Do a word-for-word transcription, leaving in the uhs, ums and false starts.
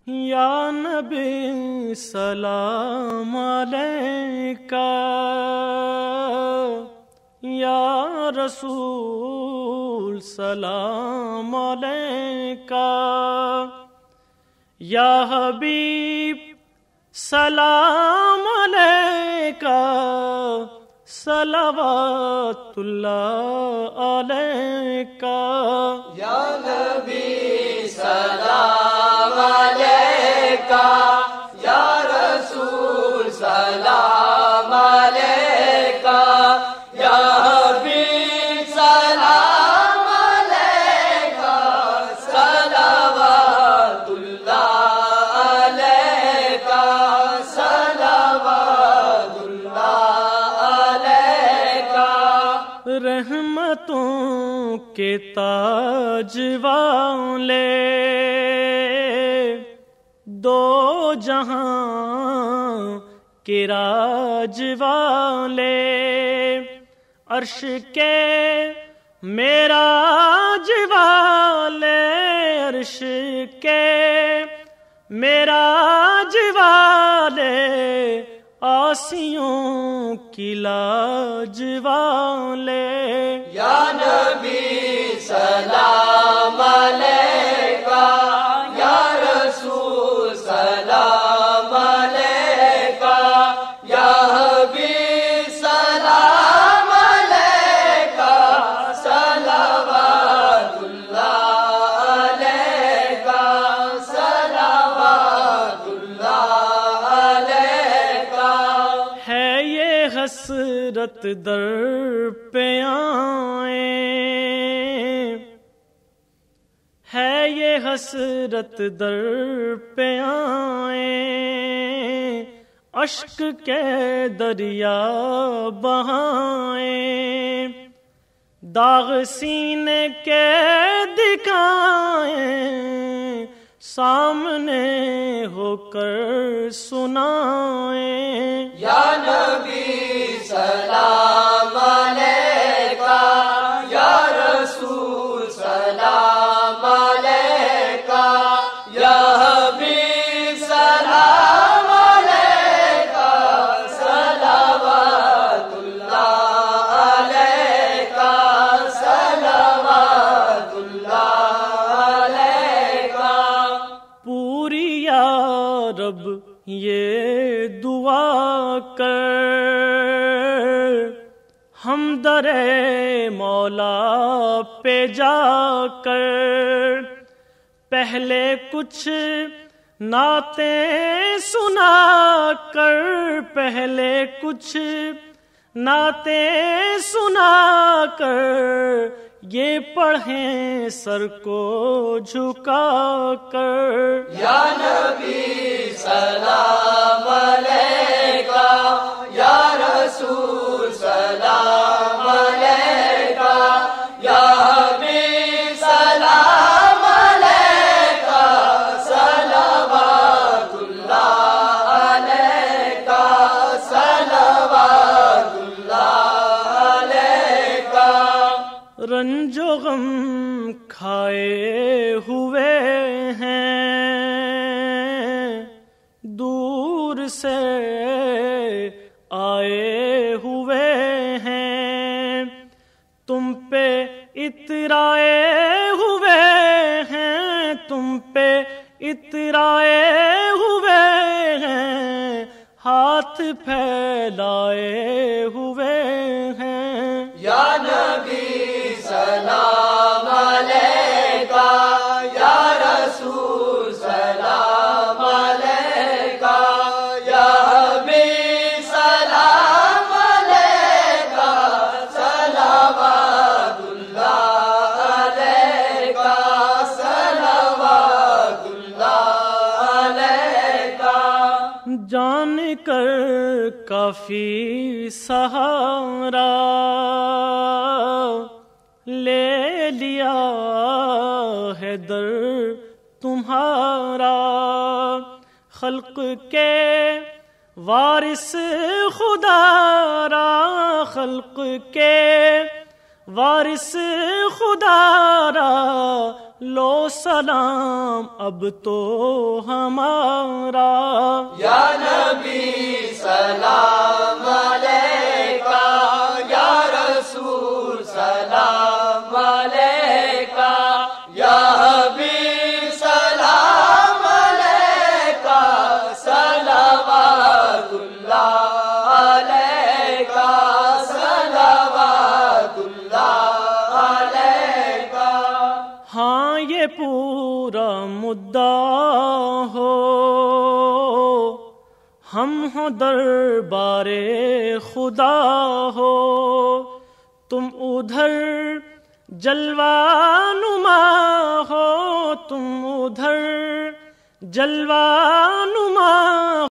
یا نبی سلام علیکہ، یا رسول سلام علیکہ، یا حبیب سلام علیکہ، صلوات اللہ علیکہ، یا نبی سلام علیکہ، یا رسول سلام علیکہ، یا حبیب سلام علیکہ، صلوات اللہ علیکہ، صلوات اللہ علیکہ۔ رحمتوں کے تاج والے، دو جہاں کے راج والے، عرش کے معراج والے، عرش کے معراج والے، آسیوں کی لاج والے، یا نبی سلام علیکہ، یا رسول سلام علیکہ، یا حبیب سلام علیکہ، صلوات اللہ علیکہ، صلوات اللہ علیکہ۔ ہے یہ حسرت در پہ آئیں، ہے یہ حسرت در پہ آئیں، اشک کے دریا بہائیں، داغ سینے کے دکھائیں، سامنے ہو کر سنائیں، یا نبی سلام علیکہ، یا رسول سلام علیکہ، یا حبیب سلام علیکہ، صلوات اللہ علیکہ، صلوات اللہ علیکہ۔ پوری یا رب یہ دعا کر، ہم در مولا پہ جا کر، پہلے کچھ نعتیں سنا کر، پہلے کچھ نعتیں سنا کر، یہ پڑھیں سر کو جھکا کر، یا نبی سلام علیکہ، یا رسول سلام علیکہ، یا حبیب سلام علیکہ، صلوات اللہ علیکہ، صلوات اللہ علیکہ۔ رنج و غم کھائے ہوئے ہیں، دور سے آئے ہوئے ہیں، تم پہ اترائے ہوئے ہیں، تم پہ اترائے ہوئے ہیں، ہاتھ پھیلائے ہوئے ہیں، یا نبی سلام علیکہ، یا رسول سلام علیکہ، یا حبیب سلام علیکہ، صلوات اللہ علیکہ، صلوات اللہ علیکہ۔ جان کر کافی سہارا لے لیا ہے در تمہارا، خلق کے وارث خدا را، خلق کے وارث خدا را، لو سلام اب تو ہمارا، یا نبی سلام علیکہ، یا رسول سلام علیکہ، یا حبیب سلام علیکہ، صلوات اللہ علیکہ، صلوات اللہ علیکہ۔ ہاں یہ پورا مدعا ہو، ہم ہو دربار خدا ہو، تم ادھر جلوہ نما ہو، تم ادھر جلوہ نما